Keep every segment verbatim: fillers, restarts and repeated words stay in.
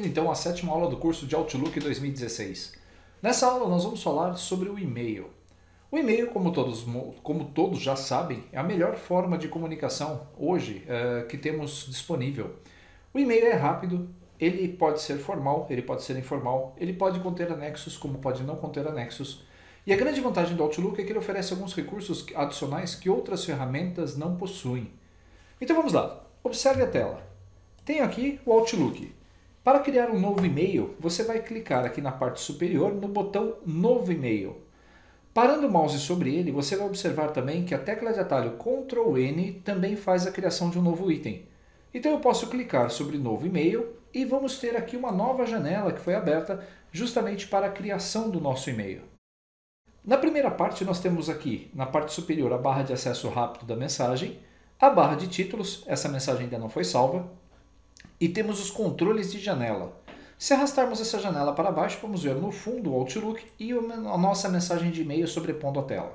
então à sétima aula do curso de Outlook dois mil e dezesseis. Nessa aula nós vamos falar sobre o e-mail. O e-mail, como todos, como todos já sabem, é a melhor forma de comunicação hoje é, que temos disponível. O e-mail é rápido, ele pode ser formal, ele pode ser informal, ele pode conter anexos como pode não conter anexos. E a grande vantagem do Outlook é que ele oferece alguns recursos adicionais que outras ferramentas não possuem. Então vamos lá, observe a tela. Tenho aqui o Outlook. Para criar um novo e-mail, você vai clicar aqui na parte superior no botão Novo e-mail. Parando o mouse sobre ele, você vai observar também que a tecla de atalho control N também faz a criação de um novo item. Então eu posso clicar sobre Novo e-mail e vamos ter aqui uma nova janela que foi aberta justamente para a criação do nosso e-mail. Na primeira parte nós temos aqui, na parte superior, a barra de acesso rápido da mensagem, a barra de títulos, essa mensagem ainda não foi salva, e temos os controles de janela. Se arrastarmos essa janela para baixo, vamos ver no fundo o Outlook e a nossa mensagem de e-mail sobrepondo a tela.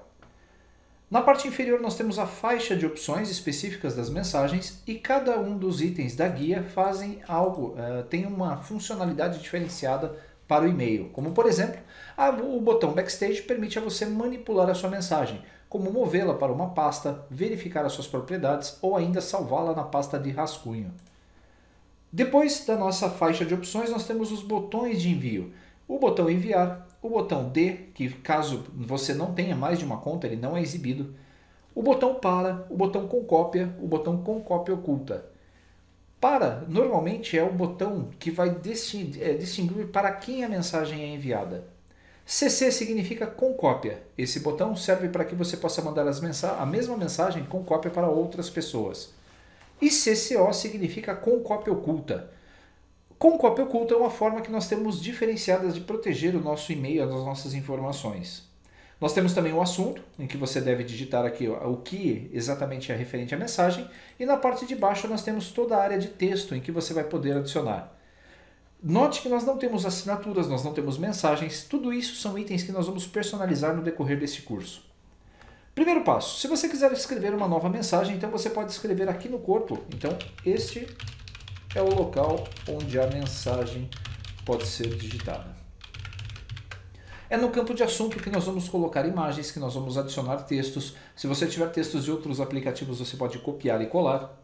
Na parte inferior nós temos a faixa de opções específicas das mensagens e cada um dos itens da guia fazem algo, uh, tem uma funcionalidade diferenciada para o e-mail, como por exemplo, a, o botão Backstage permite a você manipular a sua mensagem, como movê-la para uma pasta, verificar as suas propriedades ou ainda salvá-la na pasta de rascunho. Depois da nossa faixa de opções nós temos os botões de envio, o botão enviar, o botão D, que caso você não tenha mais de uma conta ele não é exibido, o botão para, o botão com cópia, o botão com cópia oculta. Para, normalmente, é o botão que vai distinguir para quem a mensagem é enviada. C C significa com cópia. Esse botão serve para que você possa mandar as mensa- a mesma mensagem com cópia para outras pessoas. E C C O significa com cópia oculta. Com cópia oculta é uma forma que nós temos diferenciadas de proteger o nosso e-mail, as nossas informações. Nós temos também o assunto, em que você deve digitar aqui o que exatamente é referente à mensagem, e na parte de baixo nós temos toda a área de texto em que você vai poder adicionar. Note que nós não temos assinaturas, nós não temos mensagens, tudo isso são itens que nós vamos personalizar no decorrer desse curso. Primeiro passo, se você quiser escrever uma nova mensagem, então você pode escrever aqui no corpo. Então este é o local onde a mensagem pode ser digitada. É no campo de assunto que nós vamos colocar imagens, que nós vamos adicionar textos. Se você tiver textos de outros aplicativos, você pode copiar e colar.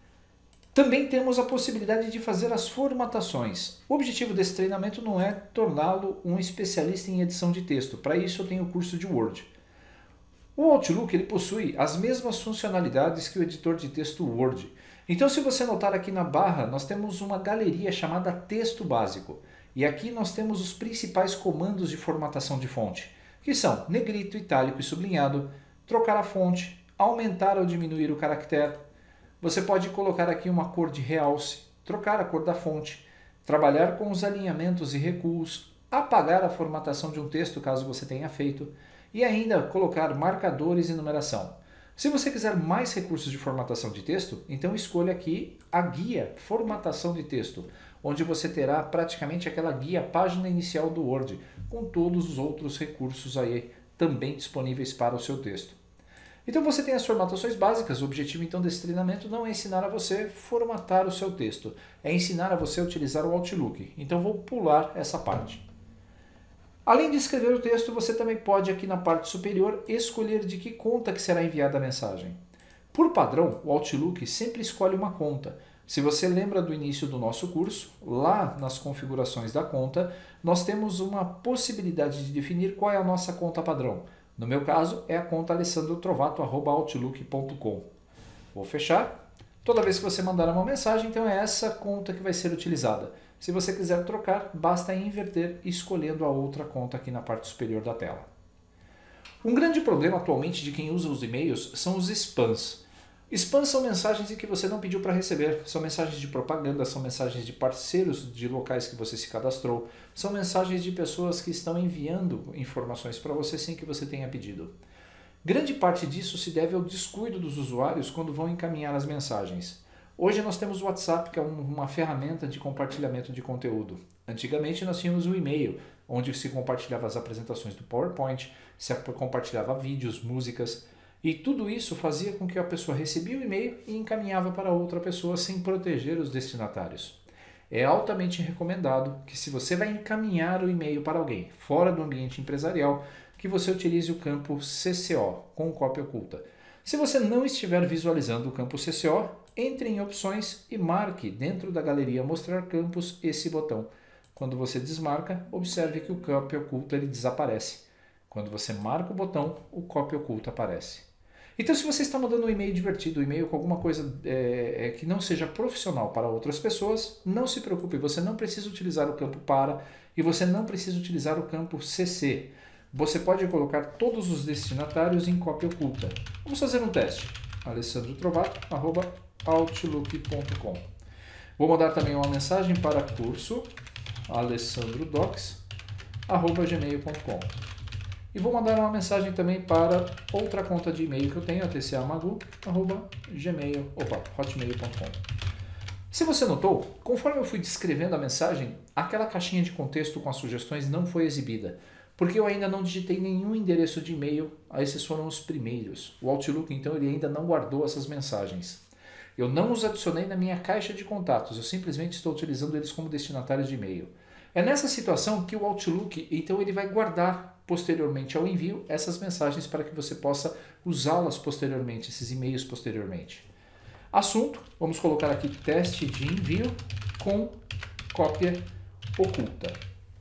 Também temos a possibilidade de fazer as formatações. O objetivo desse treinamento não é torná-lo um especialista em edição de texto. Para isso eu tenho o curso de Word. O Outlook ele possui as mesmas funcionalidades que o editor de texto Word. Então se você notar aqui na barra, nós temos uma galeria chamada Texto Básico. E aqui nós temos os principais comandos de formatação de fonte, que são negrito, itálico e sublinhado, trocar a fonte, aumentar ou diminuir o caractere. Você pode colocar aqui uma cor de realce, trocar a cor da fonte, trabalhar com os alinhamentos e recuos, apagar a formatação de um texto caso você tenha feito, e ainda colocar marcadores e numeração. Se você quiser mais recursos de formatação de texto, então escolha aqui a guia Formatação de Texto, onde você terá praticamente aquela guia página inicial do Word, com todos os outros recursos aí também disponíveis para o seu texto. Então você tem as formatações básicas, o objetivo então desse treinamento não é ensinar a você formatar o seu texto, é ensinar a você a utilizar o Outlook. Então vou pular essa parte. Além de escrever o texto, você também pode aqui na parte superior escolher de que conta que será enviada a mensagem. Por padrão, o Outlook sempre escolhe uma conta. Se você lembra do início do nosso curso, lá nas configurações da conta, nós temos uma possibilidade de definir qual é a nossa conta padrão. No meu caso, é a conta alessandro trovato arroba outlook ponto com. Vou fechar. Toda vez que você mandar uma mensagem, então é essa conta que vai ser utilizada. Se você quiser trocar, basta inverter escolhendo a outra conta aqui na parte superior da tela. Um grande problema atualmente de quem usa os e-mails são os spams. Spams são mensagens em que você não pediu para receber, são mensagens de propaganda, são mensagens de parceiros de locais que você se cadastrou, são mensagens de pessoas que estão enviando informações para você sem que você tenha pedido. Grande parte disso se deve ao descuido dos usuários quando vão encaminhar as mensagens. Hoje nós temos o WhatsApp, que é uma ferramenta de compartilhamento de conteúdo. Antigamente nós tínhamos o e-mail, onde se compartilhava as apresentações do PowerPoint, se compartilhava vídeos, músicas, e tudo isso fazia com que a pessoa recebia o e-mail e encaminhava para outra pessoa sem proteger os destinatários. É altamente recomendado que, se você vai encaminhar o e-mail para alguém fora do ambiente empresarial, que você utilize o campo C C O, com cópia oculta. Se você não estiver visualizando o campo C C O, entre em opções e marque dentro da galeria Mostrar Campos esse botão. Quando você desmarca, observe que o cópia oculta ele desaparece. Quando você marca o botão, o cópia oculta aparece. Então, se você está mandando um e-mail divertido, um e-mail com alguma coisa é, é, que não seja profissional para outras pessoas, não se preocupe, você não precisa utilizar o campo para e você não precisa utilizar o campo C C. Você pode colocar todos os destinatários em cópia oculta. Vamos fazer um teste. alessandro trovato arroba outlook ponto com. Vou mandar também uma mensagem para curso alessandrodocs arroba gmail ponto com. E vou mandar uma mensagem também para outra conta de e-mail que eu tenho, a t c a magu arroba gmail, opa, hotmail ponto com. Se você notou, conforme eu fui descrevendo a mensagem, aquela caixinha de contexto com as sugestões não foi exibida, porque eu ainda não digitei nenhum endereço de e-mail, esses foram os primeiros. O Outlook, então, ele ainda não guardou essas mensagens. Eu não os adicionei na minha caixa de contatos, eu simplesmente estou utilizando eles como destinatários de e-mail. É nessa situação que o Outlook, então, ele vai guardar posteriormente ao envio essas mensagens para que você possa usá-las posteriormente, esses e-mails posteriormente. Assunto, vamos colocar aqui teste de envio com cópia oculta.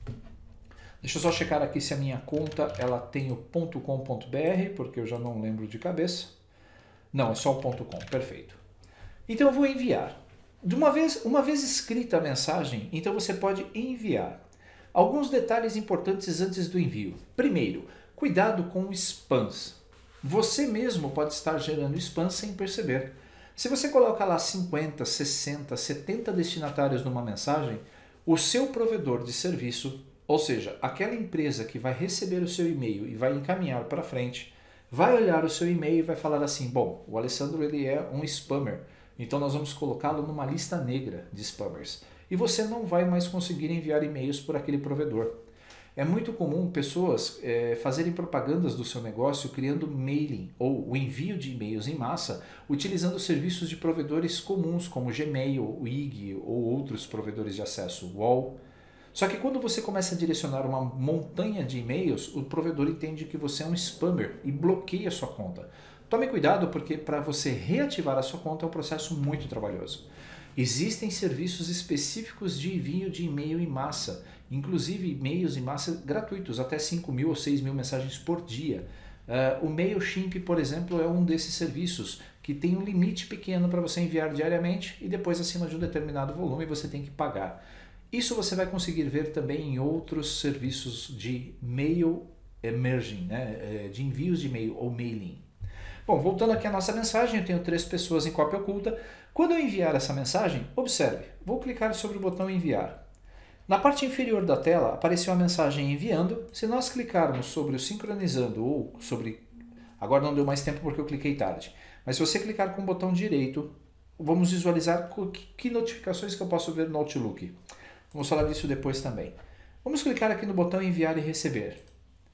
Deixa eu só checar aqui se a minha conta ela tem o .com.br, porque eu já não lembro de cabeça. Não, é só o .com, perfeito. Então eu vou enviar. De uma vez, uma vez escrita a mensagem, então você pode enviar. Alguns detalhes importantes antes do envio. Primeiro, cuidado com spams. Você mesmo pode estar gerando spam sem perceber. Se você coloca lá cinquenta, sessenta, setenta destinatários numa mensagem, o seu provedor de serviço, ou seja, aquela empresa que vai receber o seu e-mail e vai encaminhar para frente, vai olhar o seu e-mail e vai falar assim, bom, o Alessandro ele é um spammer, então nós vamos colocá-lo numa lista negra de spammers. E você não vai mais conseguir enviar e-mails por aquele provedor. É muito comum pessoas é, fazerem propagandas do seu negócio criando mailing ou o envio de e-mails em massa utilizando serviços de provedores comuns como Gmail, Wig ou outros provedores de acesso, Wall. Só que quando você começa a direcionar uma montanha de e-mails, o provedor entende que você é um spammer e bloqueia a sua conta. Tome cuidado porque para você reativar a sua conta é um processo muito trabalhoso. Existem serviços específicos de envio de e-mail em massa, inclusive e-mails em massa gratuitos, até cinco mil ou seis mil mensagens por dia. Uh, o MailChimp, por exemplo, é um desses serviços que tem um limite pequeno para você enviar diariamente e depois, acima de um determinado volume, você tem que pagar. Isso você vai conseguir ver também em outros serviços de mail emerging, né? De envios de e-mail ou mailing. Bom, voltando aqui à nossa mensagem, eu tenho três pessoas em cópia oculta. Quando eu enviar essa mensagem, observe, vou clicar sobre o botão enviar. Na parte inferior da tela apareceu a mensagem enviando. Se nós clicarmos sobre o sincronizando ou sobre... Agora não deu mais tempo porque eu cliquei tarde. Mas se você clicar com o botão direito, vamos visualizar que notificações que eu posso ver no Outlook. Vamos falar disso depois também. Vamos clicar aqui no botão enviar e receber.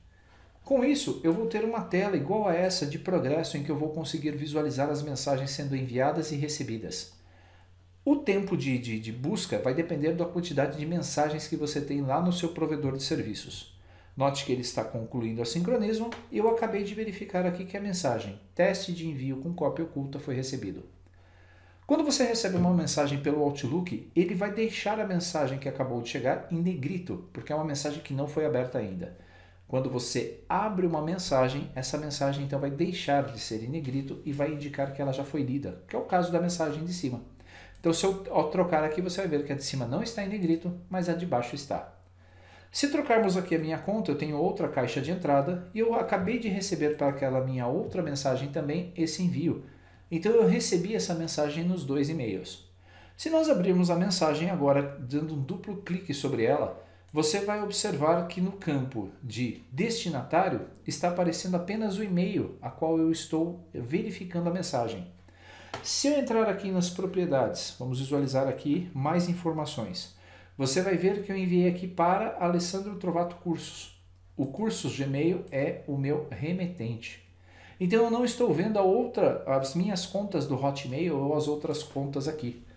Com isso, eu vou ter uma tela igual a essa de progresso em que eu vou conseguir visualizar as mensagens sendo enviadas e recebidas. O tempo de, de, de busca vai depender da quantidade de mensagens que você tem lá no seu provedor de serviços. Note que ele está concluindo a sincronismo e eu acabei de verificar aqui que a mensagem teste de envio com cópia oculta foi recebido. Quando você recebe uma mensagem pelo Outlook, ele vai deixar a mensagem que acabou de chegar em negrito, porque é uma mensagem que não foi aberta ainda. Quando você abre uma mensagem, essa mensagem então vai deixar de ser em negrito e vai indicar que ela já foi lida, que é o caso da mensagem de cima. Então, se eu ao trocar aqui, você vai ver que a de cima não está em negrito, mas a de baixo está. Se trocarmos aqui a minha conta, eu tenho outra caixa de entrada e eu acabei de receber para aquela minha outra mensagem também esse envio. Então, eu recebi essa mensagem nos dois e-mails. Se nós abrirmos a mensagem agora, dando um duplo clique sobre ela, você vai observar que no campo de destinatário está aparecendo apenas o e-mail a qual eu estou verificando a mensagem. Se eu entrar aqui nas propriedades, vamos visualizar aqui mais informações. Você vai ver que eu enviei aqui para Alessandro Trovato Cursos. O Cursos Gmail é o meu remetente. Então eu não estou vendo a outra, as minhas contas do Hotmail ou as outras contas aqui.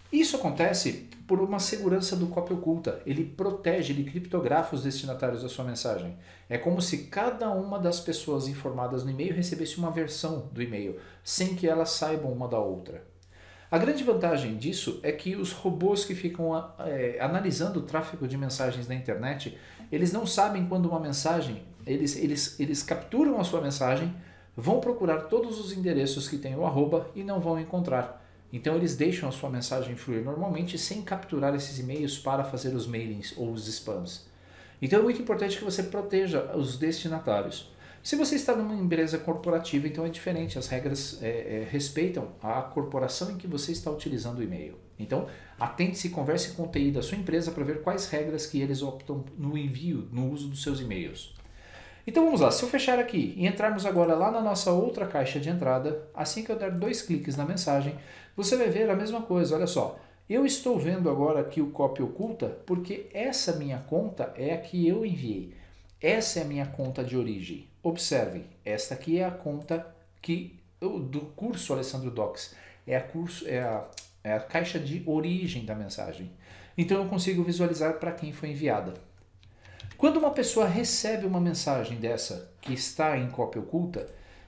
Isso acontece por uma segurança do cópia oculta. Ele protege, ele criptografa os destinatários da sua mensagem. É como se cada uma das pessoas informadas no e-mail recebesse uma versão do e-mail, sem que elas saibam uma da outra. A grande vantagem disso é que os robôs que ficam é, analisando o tráfego de mensagens na internet, eles não sabem quando uma mensagem, eles, eles, eles capturam a sua mensagem, vão procurar todos os endereços que tem o arroba e não vão encontrar. Então eles deixam a sua mensagem fluir normalmente sem capturar esses e-mails para fazer os mailings ou os spams. Então é muito importante que você proteja os destinatários. Se você está numa empresa corporativa, então é diferente, as regras é, é, respeitam a corporação em que você está utilizando o e-mail. Então, atente-se e converse com o T I da sua empresa para ver quais regras que eles optam no envio, no uso dos seus e-mails. Então vamos lá, se eu fechar aqui e entrarmos agora lá na nossa outra caixa de entrada, assim que eu der dois cliques na mensagem, você vai ver a mesma coisa, olha só. Eu estou vendo agora aqui o cópia oculta porque essa minha conta é a que eu enviei. Essa é a minha conta de origem. Observe, esta aqui é a conta que, do curso Alessandro Docs. É a, curso, é, a, é a caixa de origem da mensagem. Então eu consigo visualizar para quem foi enviada. Quando uma pessoa recebe uma mensagem dessa que está em cópia oculta,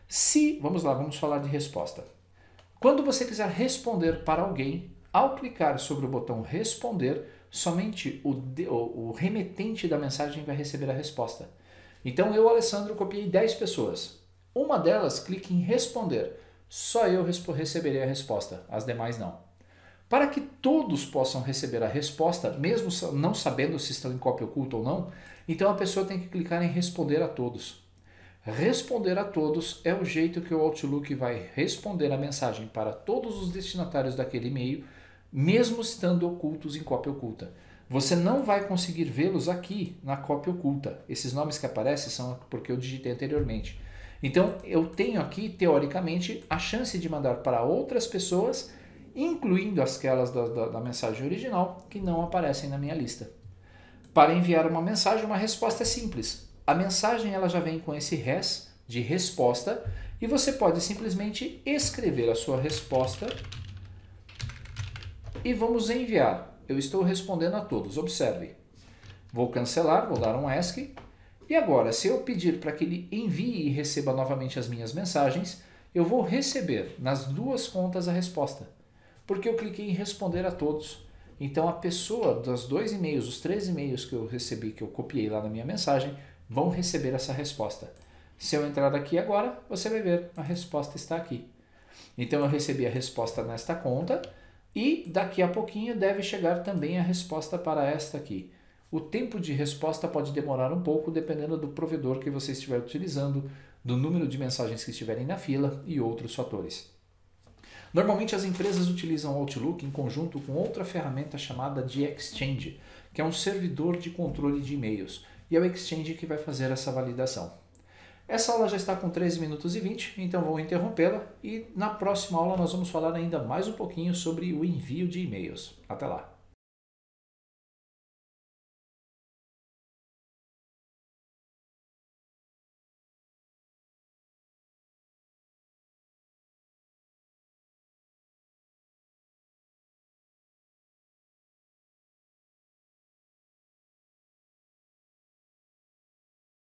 se, vamos lá, vamos falar de resposta. Quando você quiser responder para alguém, ao clicar sobre o botão responder, somente o, o, o remetente da mensagem vai receber a resposta. Então eu, Alessandro, copiei dez pessoas. Uma delas clica em responder. Só eu receberei a resposta, as demais não. Para que todos possam receber a resposta, mesmo não sabendo se estão em cópia oculta ou não, então a pessoa tem que clicar em responder a todos. Responder a todos é o jeito que o Outlook vai responder a mensagem para todos os destinatários daquele e-mail, mesmo estando ocultos em cópia oculta. Você não vai conseguir vê-los aqui na cópia oculta. Esses nomes que aparecem são porque eu digitei anteriormente. Então eu tenho aqui, teoricamente, a chance de mandar para outras pessoas, incluindo aquelas da, da, da mensagem original, que não aparecem na minha lista. Para enviar uma mensagem, uma resposta é simples. A mensagem ela já vem com esse res de resposta e você pode simplesmente escrever a sua resposta e vamos enviar. Eu estou respondendo a todos, observe. Vou cancelar, vou dar um ESC. E agora, se eu pedir para que ele envie e receba novamente as minhas mensagens, eu vou receber nas duas contas a resposta. Porque eu cliquei em responder a todos. Então a pessoa dos dois e-mails, os três e-mails que eu recebi, que eu copiei lá na minha mensagem, vão receber essa resposta. Se eu entrar aqui agora, você vai ver, a resposta está aqui. Então eu recebi a resposta nesta conta e daqui a pouquinho deve chegar também a resposta para esta aqui. O tempo de resposta pode demorar um pouco dependendo do provedor que você estiver utilizando, do número de mensagens que estiverem na fila e outros fatores. Normalmente as empresas utilizam o Outlook em conjunto com outra ferramenta chamada de Exchange, que é um servidor de controle de e-mails, e é o Exchange que vai fazer essa validação. Essa aula já está com treze minutos e vinte, então vou interrompê-la e na próxima aula nós vamos falar ainda mais um pouquinho sobre o envio de e-mails. Até lá!